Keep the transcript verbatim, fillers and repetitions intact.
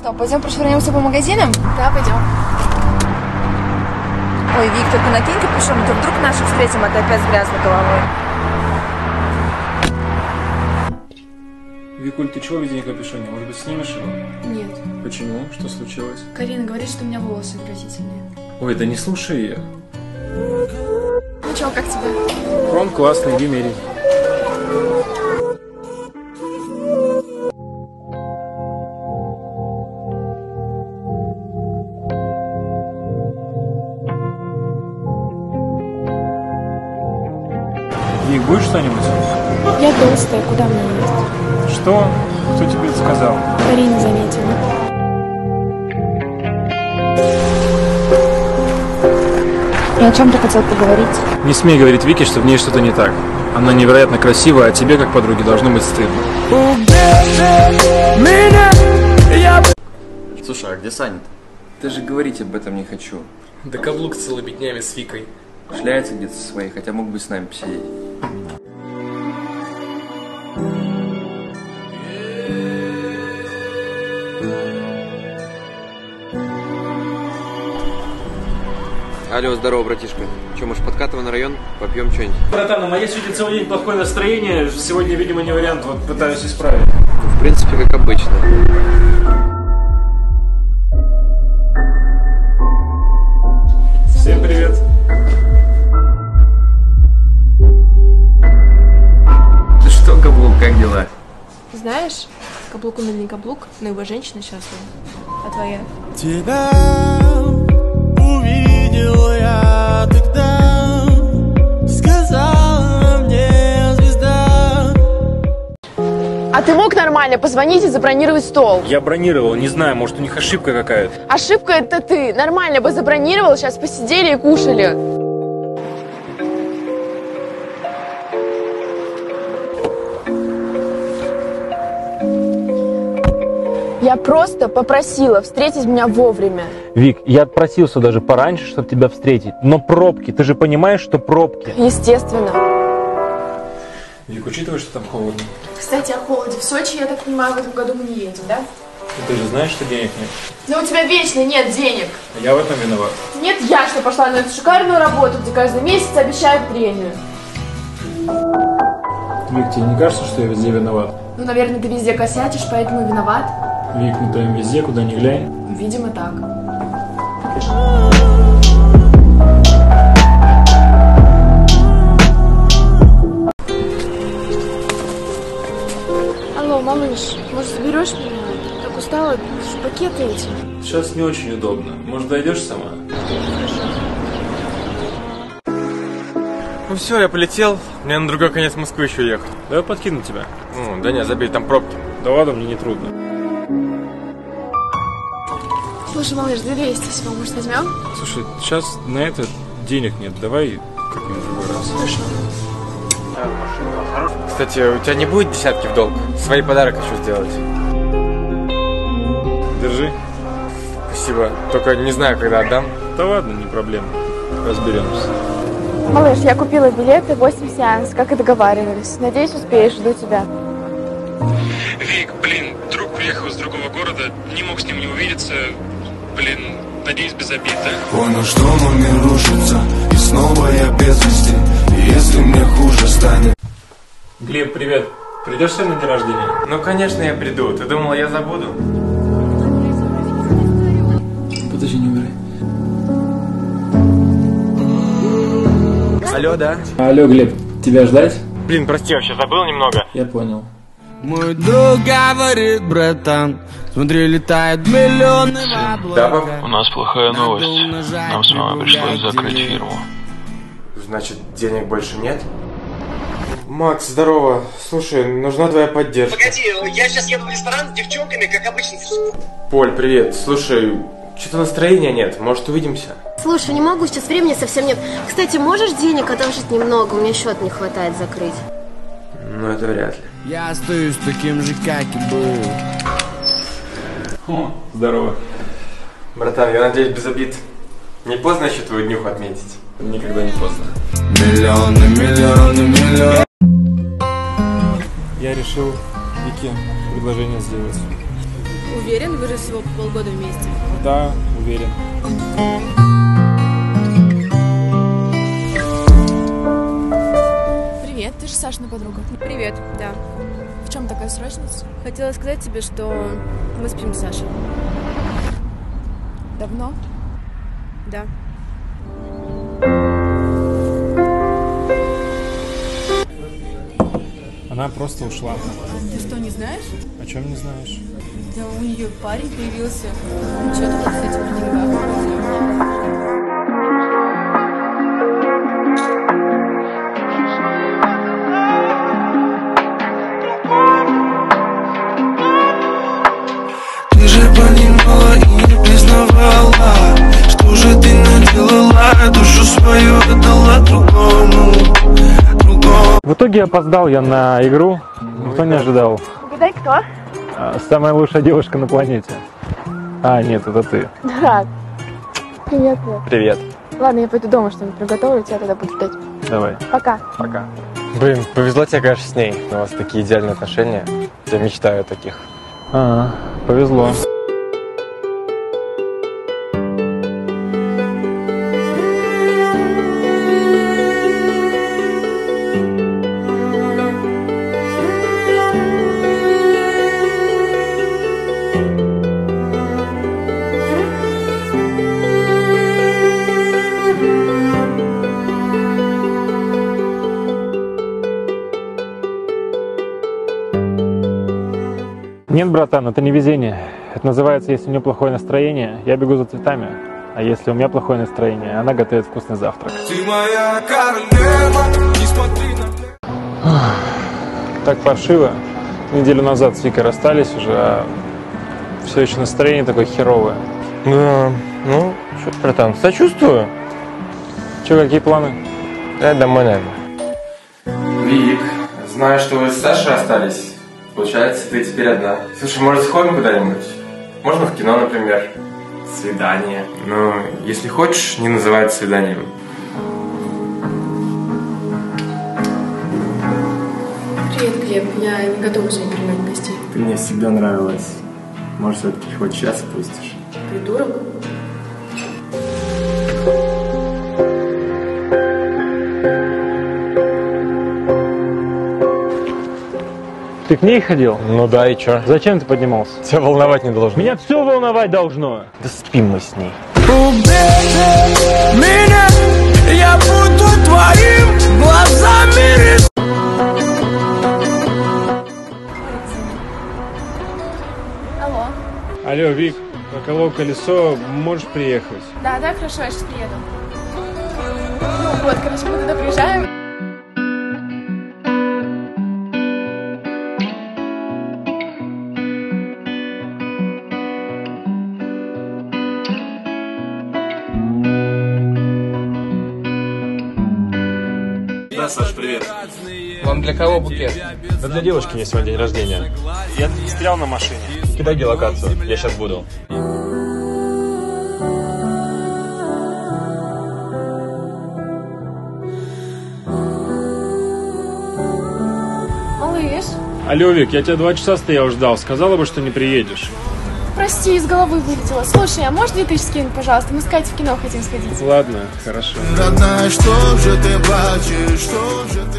Что, пойдем прошвырнемся по магазинам? Да, пойдем. Ой, Вик, только накинь капюшон, а то вдруг наших встретим, а ты опять с грязной головой. Викуль, ты чего везде не капюшоне? Может быть, снимешь его? Нет. Почему? Что случилось? Карина говорит, что у меня волосы отвратительные. Ой, да не слушай ее. Ну чё, как тебе? Хром классный, иди мерить. Вик, будешь что-нибудь? Я толстая, куда мне есть? Что? Кто тебе это сказал? Карина заметила. И о чем ты хотел поговорить? Не смей говорить Вике, что в ней что-то не так. Она невероятно красивая, а тебе, как подруге, должно быть стыдно. Слушай, а где Саня-то? Ты же говорить об этом не хочу. Да каблук целыми днями с Викой. Шляется где-то со своей, хотя мог бы с нами посидеть. Алло, здорово, братишка. Че, может, подкатывай на район? Попьем что-нибудь? Братан, у меня сегодня целый день плохое настроение. Сегодня, видимо, не вариант. Вот пытаюсь исправить. В принципе, как обычно. Всем привет. Ты что, каблук, как дела? Знаешь, каблук он или не каблук, но его женщина счастлива. А твоя? Тебя увидел я тогда, сказала мне звезда. А ты мог нормально позвонить и забронировать стол? Я бронировал, не знаю, может, у них ошибка какая-то. Ошибка это ты. Нормально бы забронировал, сейчас посидели и кушали. Я просто попросила встретить меня вовремя. Вик, я отпросился даже пораньше, чтобы тебя встретить. Но пробки, ты же понимаешь, что пробки? Естественно. Вик, учитывая, что там холодно. Кстати, о холоде. В Сочи, я так понимаю, в этом году мы не едем, да? Ты же знаешь, что денег нет. Но у тебя вечно нет денег. Я в этом виноват. Нет, я что пошла на эту шикарную работу, где каждый месяц обещают премию. Вик, тебе не кажется, что я везде виноват? Ну, наверное, ты везде косячишь, поэтому виноват. Вик, мы прям везде, куда ни глянь. Видимо, так. Алло, малыш, может, заберешь меня? Так устала, пакеты эти. Сейчас не очень удобно. Может, дойдешь сама? Ну все, я полетел. Мне на другой конец Москвы еще ехать. Давай подкину тебя. Ну, да не, забей, там пробки. Да ладно, мне не трудно. Слушай, малыш, двести всего, может, возьмем? Слушай, сейчас на это денег нет. Давай как-нибудь в другой раз. Хорошо. Кстати, у тебя не будет десятки в долг? Свой подарок хочу сделать. Держи. Спасибо. Только не знаю, когда отдам. Да ладно, не проблема. Разберемся. Малыш, я купила билеты, восемь сеансов, как и договаривались. Надеюсь, успеешь, жду тебя. Вик, блин, друг приехал из другого города, не мог с ним не увидеться. Блин, надеюсь, без обид, да? Понял, что мой мир рушится, и снова я без вести. И если мне хуже станет. Глеб, привет. Придешь сегодня на день рождения? Ну, конечно, я приду. Ты думала, я забуду? Подожди, не убирай. Алло, да? Алло, Глеб, тебя ждать? Блин, прости, вообще забыл немного. Я понял. Мой друг говорит, братан, смотри, летают миллионы в облаках. Да, пап? У нас плохая новость. Нам с мамой пришлось закрыть фирму. Значит, денег больше нет? Макс, здорово. Слушай, нужна твоя поддержка. Погоди, я сейчас еду в ресторан с девчонками, как обычно. Поль, привет. Слушай, что-то настроения нет. Может, увидимся? Слушай, не могу, сейчас времени совсем нет. Кстати, можешь денег одолжить немного? У меня счет не хватает закрыть. Ну, это вряд ли. Я остаюсь таким же, как и был. О, здорово. Братан, я надеюсь, без обид. Не поздно еще твою днюху отметить? Никогда не поздно. Миллионы, миллионы, миллионы. Я решил Вике предложение сделать. Уверен, вы же всего полгода вместе. Да, уверен. Привет, ты же Сашина подруга. Привет, да. В чем такая срочность? Хотела сказать тебе, что мы спим с Сашей. Давно? Да. Она просто ушла. Ты что, не знаешь? О чем не знаешь? Да у нее парень появился. Ну что ты, кстати, про деньгах? Ты же понимала и не признавала, что же ты наделала, душу свою отдала другому, другому. В итоге опоздал я на игру, никто не ожидал. Угадай, кто? А, самая лучшая девушка на планете. А, нет, это ты. Дурак. Привет, привет. Привет. Ладно, я пойду дома что-нибудь приготовлю, тебя тогда буду ждать. Давай. Пока. Пока. Блин, повезло тебе, конечно, с ней. У вас такие идеальные отношения. Я мечтаю о таких. А, повезло. Нет, братан, это не везение. Это называется, если у нее плохое настроение, я бегу за цветами. А если у меня плохое настроение, она готовит вкусный завтрак. Ты моя королева, не смотри на... Так паршиво. Неделю назад с Викой расстались уже, а все еще настроение такое херовое. Да, ну, что, братан, сочувствую. Че, какие планы? Да, домой, наверное. Вик, знаю, что вы с Сашей остались. Получается, ты теперь одна. Слушай, может, сходим куда-нибудь? Можно в кино, например. Свидание. Но если хочешь, не называй это свиданием. Привет, Глеб. Я не готова сегодня принимать гостей. Ты мне всегда нравилась. Может, все-таки хоть сейчас отпустишь? Придурок? Ты к ней ходил? Ну да, и чё? Зачем ты поднимался? Тебя волновать не должно. Меня все волновать должно. Да спим мы с ней. Убей меня, я буду твоим глазами. Алло. Алло, Вик, проколол колесо, можешь приехать? Да, да, хорошо, я сейчас приеду. Ну вот, короче, мы туда приезжаем. Да, Саш, привет. Вам для кого букет? Да для девушки у меня сегодня день рождения. Я застрял на машине. Кидай геолокацию, я сейчас буду. Малыш, Алло, Вик, я тебя два часа стоял ждал. Сказала бы, что не приедешь. прости, из головы вылетело. Слушай, а можешь две тысячи скинуть, пожалуйста? Мы с Катей в кино хотим сходить. Ладно, хорошо. Родная, что же ты плачешь, что же